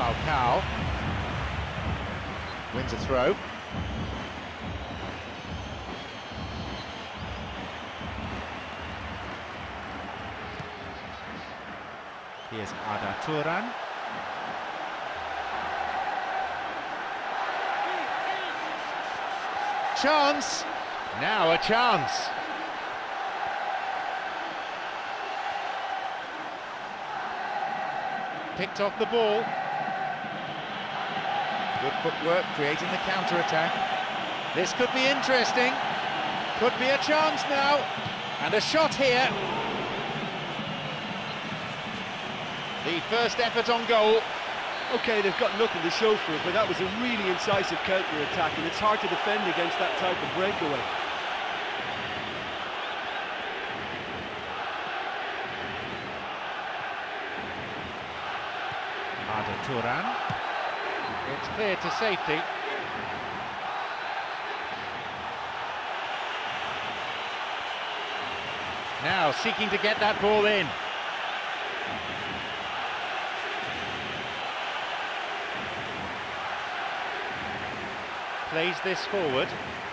Falcao wins a throw. Here's Arda Turan. Chance! Now a chance. Picked off the ball. Good footwork, creating the counter-attack. This could be interesting. Could be a chance now. And a shot here. The first effort on goal. OK, they've got nothing to show for it, but that was a really incisive counter-attack, and it's hard to defend against that type of breakaway. Arda Turan. It's clear to safety. Now seeking to get that ball in. Plays this forward.